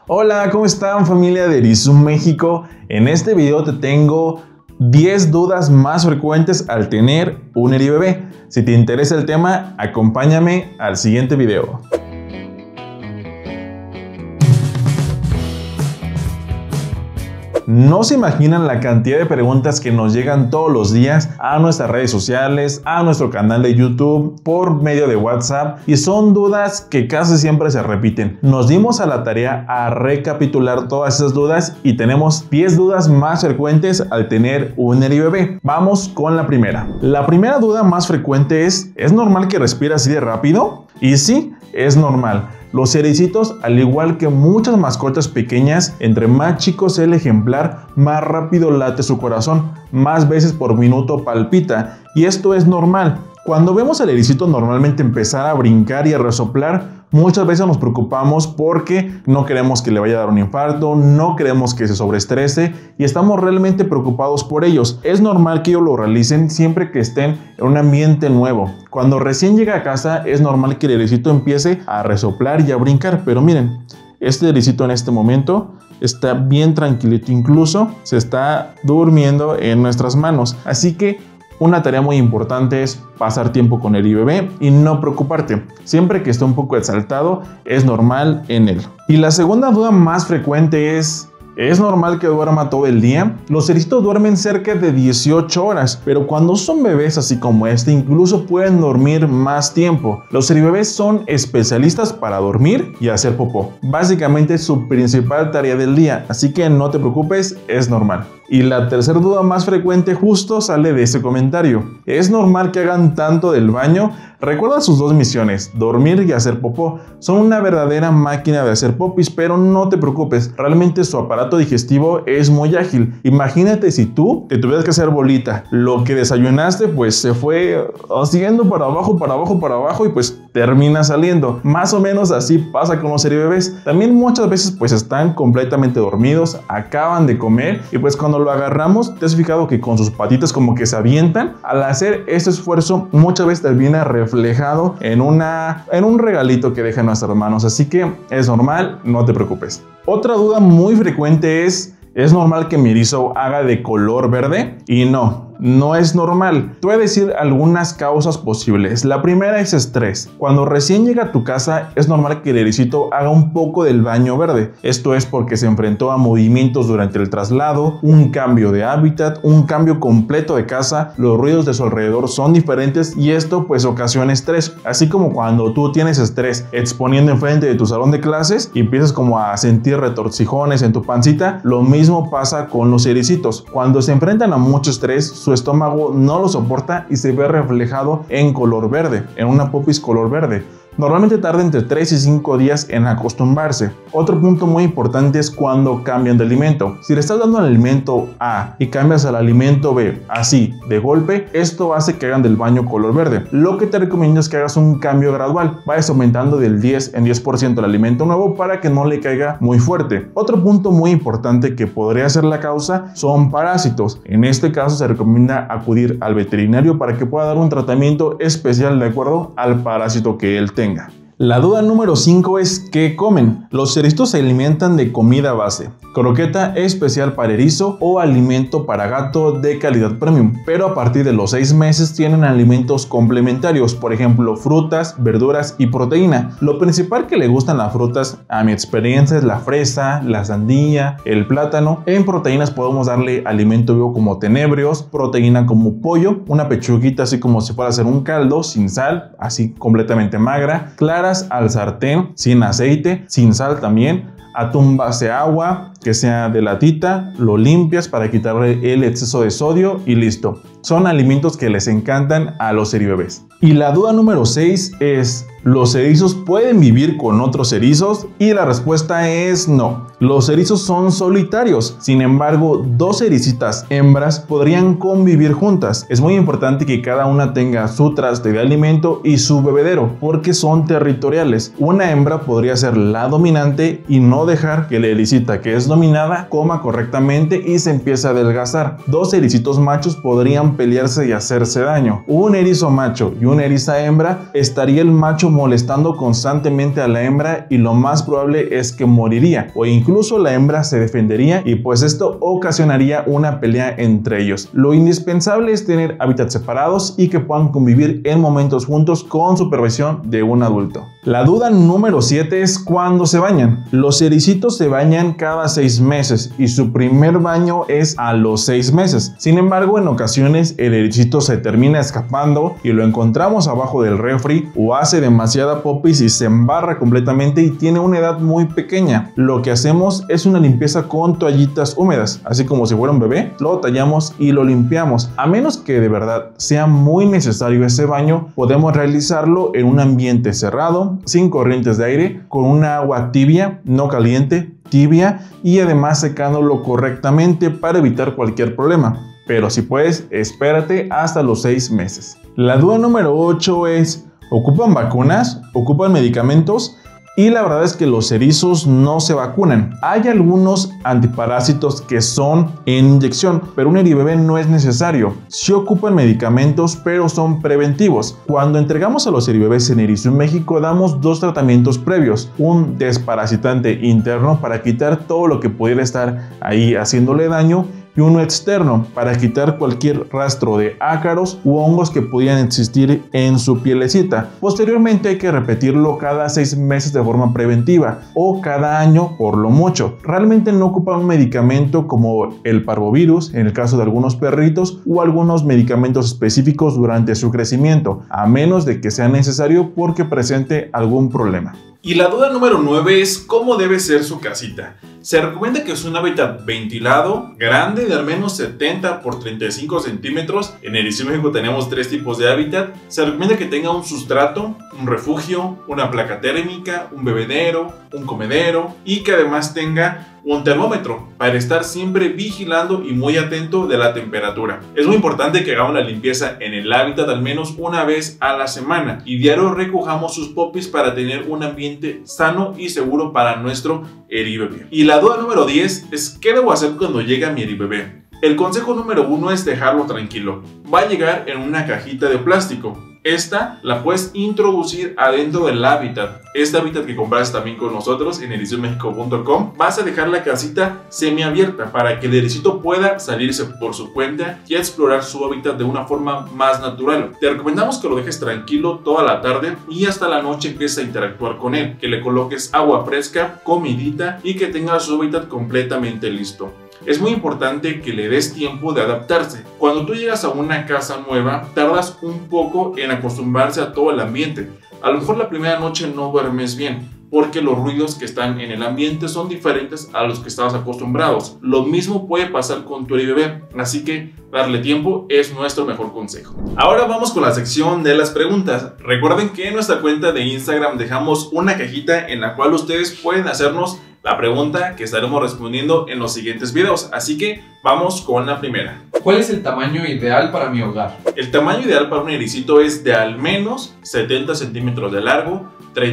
Hola, ¿cómo están familia de Erizum México? En este video te tengo 10 dudas más frecuentes al tener un eribebé. Si te interesa el tema, acompáñame al siguiente video. No se imaginan la cantidad de preguntas que nos llegan todos los días a nuestras redes sociales, a nuestro canal de YouTube, por medio de WhatsApp, y son dudas que casi siempre se repiten. Nos dimos a la tarea a recapitular todas esas dudas y tenemos 10 dudas más frecuentes al tener un eribebé. Vamos con la primera. La primera duda más frecuente ¿es normal que respire así de rápido? Y sí, es normal. Los ericitos, al igual que muchas mascotas pequeñas, entre más chico sea el ejemplar, más rápido late su corazón, más veces por minuto palpita, y esto es normal. Cuando vemos al ericito normalmente empezar a brincar y a resoplar, muchas veces nos preocupamos porque no queremos que le vaya a dar un infarto, no queremos que se sobreestrese y estamos realmente preocupados por ellos. Es normal que ellos lo realicen siempre que estén en un ambiente nuevo. Cuando recién llega a casa es normal que el ericito empiece a resoplar y a brincar, pero miren, este ericito en este momento está bien tranquilito, incluso se está durmiendo en nuestras manos. Así que una tarea muy importante es pasar tiempo con el eribebé y no preocuparte. Siempre que esté un poco exaltado, es normal en él. Y la segunda duda más frecuente ¿es normal que duerma todo el día? Los ericitos duermen cerca de 18 horas, pero cuando son bebés así como este, incluso pueden dormir más tiempo. Los eribebés son especialistas para dormir y hacer popó. Básicamente es su principal tarea del día, así que no te preocupes, es normal. Y la tercera duda más frecuente justo sale de ese comentario. ¿Es normal que hagan tanto del baño? Recuerda sus dos misiones, dormir y hacer popó. Son una verdadera máquina de hacer popis, pero no te preocupes, realmente su aparato digestivo es muy ágil. Imagínate si tú te tuvieras que hacer bolita, lo que desayunaste pues se fue siguiendo para abajo y pues termina saliendo. Más o menos así pasa con los eribebés. También muchas veces pues están completamente dormidos, acaban de comer y pues cuando lo agarramos, ¿te has fijado que con sus patitas como que se avientan? Al hacer este esfuerzo muchas veces termina reflejado en un regalito que dejan nuestras manos, así que es normal, no te preocupes. Otra duda muy frecuente ¿es normal que mi erizo haga de color verde? Y no es normal. Te voy a decir algunas causas posibles. La primera es estrés. Cuando recién llega a tu casa es normal que el ericito haga un poco del baño verde. Esto es porque se enfrentó a movimientos durante el traslado, un cambio de hábitat, un cambio completo de casa, los ruidos de su alrededor son diferentes y esto pues ocasiona estrés. Así como cuando tú tienes estrés exponiendo enfrente de tu salón de clases y empiezas como a sentir retorcijones en tu pancita, lo mismo pasa con los ericitos. Cuando se enfrentan a mucho estrés, su estómago no lo soporta y se ve reflejado en color verde, en una popis color verde. Normalmente tarda entre 3 y 5 días en acostumbrarse. Otro punto muy importante es cuando cambian de alimento. Si le estás dando al alimento A y cambias al alimento B así de golpe, esto hace que hagan del baño color verde. Lo que te recomiendo es que hagas un cambio gradual. Vayas aumentando del 10 en 10% el alimento nuevo para que no le caiga muy fuerte. Otro punto muy importante que podría ser la causa son parásitos. En este caso se recomienda acudir al veterinario para que pueda dar un tratamiento especial de acuerdo al parásito que él tenga. La duda número 5 es ¿qué comen? Los ericitos se alimentan de comida base, croqueta especial para erizo o alimento para gato de calidad premium, pero a partir de los 6 meses tienen alimentos complementarios, por ejemplo frutas, verduras y proteína. Lo principal que le gustan las frutas, a mi experiencia, es la fresa, la sandía, el plátano. En proteínas podemos darle alimento vivo como tenebrios, proteína como pollo, una pechuguita así como si fuera a hacer un caldo, sin sal, así completamente magra, claras al sartén, sin aceite, sin sal también, atún base agua, que sea de latita, lo limpias para quitarle el exceso de sodio y listo. Son alimentos que les encantan a los eribebés. Y la duda número 6 es ¿los erizos pueden vivir con otros erizos? Y la respuesta es no. Los erizos son solitarios. Sin embargo, 2 ericitas hembras podrían convivir juntas. Es muy importante que cada una tenga su traste de alimento y su bebedero, porque son territoriales. Una hembra podría ser la dominante y no dejar que la ericita que es dominada coma correctamente y se empiece a adelgazar. 2 ericitos machos podrían pelearse y hacerse daño. Un erizo macho y una eriza hembra, estaría el macho molestando constantemente a la hembra y lo más probable es que moriría o incluso la hembra se defendería y pues esto ocasionaría una pelea entre ellos. Lo indispensable es tener hábitats separados y que puedan convivir en momentos juntos con supervisión de un adulto. La duda número 7 es cuándo se bañan. Los ericitos se bañan cada 6 meses y su primer baño es a los 6 meses. Sin embargo, en ocasiones el ericito se termina escapando y lo encontramos abajo del refri o hace demasiada popis y se embarra completamente y tiene una edad muy pequeña. Lo que hacemos es una limpieza con toallitas húmedas, así como si fuera un bebé, lo tallamos y lo limpiamos. A menos que de verdad sea muy necesario ese baño, podemos realizarlo en un ambiente cerrado, sin corrientes de aire, con una agua tibia, no caliente, tibia y además secándolo correctamente para evitar cualquier problema. Pero si puedes, espérate hasta los 6 meses. La duda número 8 es, ¿ocupan vacunas? ¿Ocupan medicamentos? Y la verdad es que los erizos no se vacunan. Hay algunos antiparásitos que son en inyección, pero un eribebé no es necesario. Sí ocupan medicamentos, pero son preventivos. Cuando entregamos a los eribebés en Erizo México, damos 2 tratamientos previos. Un desparasitante interno para quitar todo lo que pudiera estar ahí haciéndole daño, y uno externo para quitar cualquier rastro de ácaros u hongos que pudieran existir en su pielecita. Posteriormente hay que repetirlo cada 6 meses de forma preventiva o cada año por lo mucho. Realmente no ocupa un medicamento como el parvovirus en el caso de algunos perritos o algunos medicamentos específicos durante su crecimiento, a menos de que sea necesario porque presente algún problema. Y la duda número 9 es cómo debe ser su casita. Se recomienda que es un hábitat ventilado, grande, de al menos 70 por 35 centímetros. En Erizo México tenemos 3 tipos de hábitat. Se recomienda que tenga un sustrato, un refugio, una placa térmica, un bebedero, un comedero y que además tenga un termómetro para estar siempre vigilando y muy atento de la temperatura. Es muy importante que hagamos la limpieza en el hábitat al menos una vez a la semana y diario recojamos sus popis para tener un ambiente sano y seguro para nuestro eribebé. Y la duda número 10 es ¿qué debo hacer cuando llega mi eribebé? El consejo número 1 es dejarlo tranquilo. Va a llegar en una cajita de plástico. Esta la puedes introducir adentro del hábitat. Este hábitat que compras también con nosotros en erizomexico.com. Vas a dejar la casita semiabierta para que el ericito pueda salirse por su cuenta y explorar su hábitat de una forma más natural. Te recomendamos que lo dejes tranquilo toda la tarde y hasta la noche empieces a interactuar con él. Que le coloques agua fresca, comidita y que tenga su hábitat completamente listo. Es muy importante que le des tiempo de adaptarse. Cuando tú llegas a una casa nueva, tardas un poco en acostumbrarse a todo el ambiente. A lo mejor la primera noche no duermes bien, porque los ruidos que están en el ambiente son diferentes a los que estabas acostumbrados. Lo mismo puede pasar con tu eribebé, así que darle tiempo es nuestro mejor consejo. Ahora vamos con la sección de las preguntas. Recuerden que en nuestra cuenta de Instagram dejamos una cajita en la cual ustedes pueden hacernos la pregunta que estaremos respondiendo en los siguientes videos, así que vamos con la primera. ¿Cuál es el tamaño ideal para mi hogar? El tamaño ideal para un ericito es de al menos 70 centímetros de largo,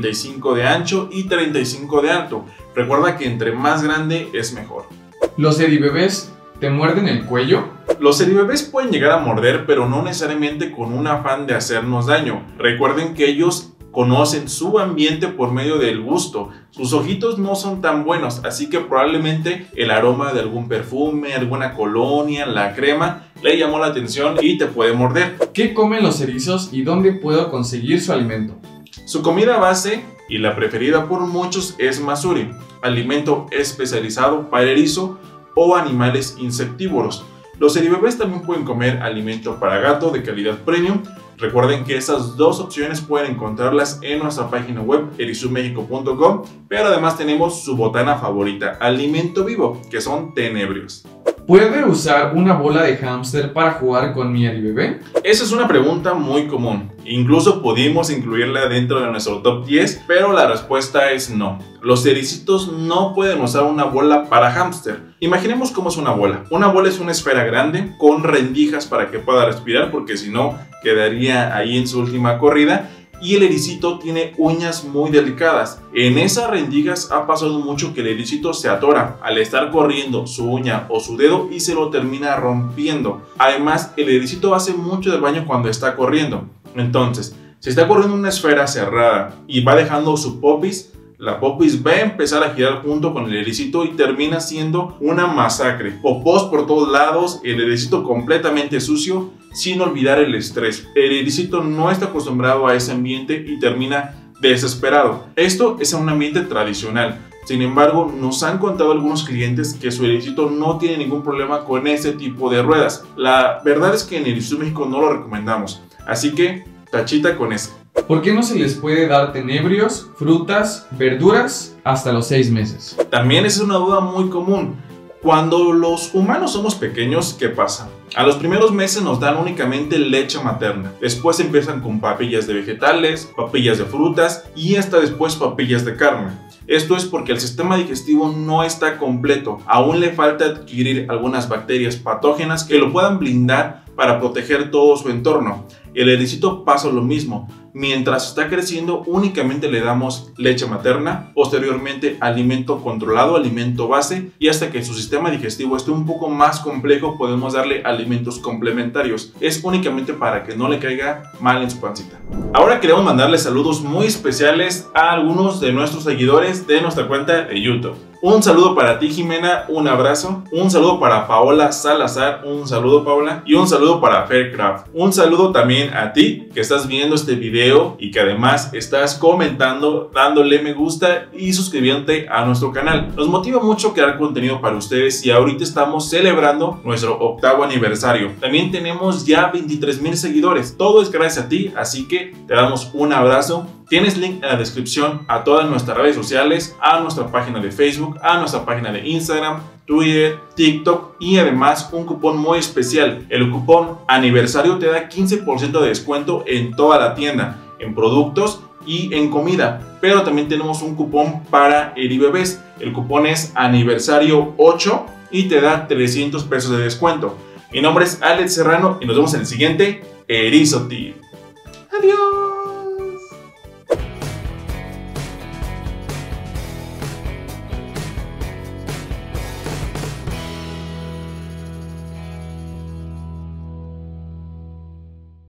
35 de ancho y 35 de alto. Recuerda que entre más grande es mejor. ¿Los eribebés te muerden el cuello? Los eribebés pueden llegar a morder, pero no necesariamente con un afán de hacernos daño. Recuerden que ellos conocen su ambiente por medio del gusto. Sus ojitos no son tan buenos, así que probablemente el aroma de algún perfume, alguna colonia, la crema, le llamó la atención y te puede morder. ¿Qué comen los erizos y dónde puedo conseguir su alimento? Su comida base y la preferida por muchos es Mazuri, alimento especializado para erizo o animales insectívoros. Los eribebés también pueden comer alimento para gato de calidad premium. Recuerden que esas dos opciones pueden encontrarlas en nuestra página web erizomexico.com, pero además tenemos su botana favorita, alimento vivo, que son tenebrios. ¿Puede usar una bola de hámster para jugar con mi eribebé? Esa es una pregunta muy común. Incluso pudimos incluirla dentro de nuestro top 10, pero la respuesta es no. Los ericitos no pueden usar una bola para hámster. Imaginemos cómo es una bola. Una bola es una esfera grande con rendijas para que pueda respirar, porque si no quedaría ahí en su última corrida. Y el ericito tiene uñas muy delicadas. En esas rendijas ha pasado mucho que el ericito se atora al estar corriendo su uña o su dedo y se lo termina rompiendo. Además, el ericito hace mucho del baño cuando está corriendo. Entonces, Si está corriendo una esfera cerrada y va dejando su popis, la popis va a empezar a girar junto con el ericito y termina siendo una masacre. Popós por todos lados, el ericito completamente sucio, sin olvidar el estrés. El ericito no está acostumbrado a ese ambiente y termina desesperado. Esto es un ambiente tradicional. Sin embargo, nos han contado algunos clientes que su ericito no tiene ningún problema con ese tipo de ruedas. La verdad es que en Erisur México no lo recomendamos. Así que, tachita con eso. ¿Por qué no se les puede dar tenebrios, frutas, verduras hasta los 6 meses? También esa es una duda muy común. Cuando los humanos somos pequeños, ¿qué pasa? A los primeros meses nos dan únicamente leche materna. Después empiezan con papillas de vegetales, papillas de frutas y hasta después papillas de carne. Esto es porque el sistema digestivo no está completo. Aún le falta adquirir algunas bacterias patógenas que lo puedan blindar para proteger todo su entorno. El ericito pasa lo mismo. Mientras está creciendo, únicamente le damos leche materna, posteriormente alimento controlado, alimento base, y hasta que su sistema digestivo esté un poco más complejo podemos darle alimentos complementarios. Es únicamente para que no le caiga mal en su pancita. Ahora queremos mandarle saludos muy especiales a algunos de nuestros seguidores de nuestra cuenta de YouTube. Un saludo para ti, Jimena, un abrazo. Un saludo para Paola Salazar, un saludo, Paola. Y un saludo para Faircraft. Un saludo también a ti que estás viendo este video y que además estás comentando, dándole me gusta y suscribiéndote a nuestro canal. Nos motiva mucho crear contenido para ustedes y ahorita estamos celebrando nuestro 8º aniversario. También tenemos ya 23,000 seguidores. Todo es gracias a ti, así que te damos un abrazo. Tienes link en la descripción a todas nuestras redes sociales, a nuestra página de Facebook, a nuestra página de Instagram, Twitter, TikTok y además un cupón muy especial. El cupón aniversario te da 15% de descuento en toda la tienda, en productos y en comida. Pero también tenemos un cupón para Eribebés. El cupón es aniversario 8 y te da 300 pesos de descuento. Mi nombre es Alex Serrano y nos vemos en el siguiente Erizo Tip. Adiós.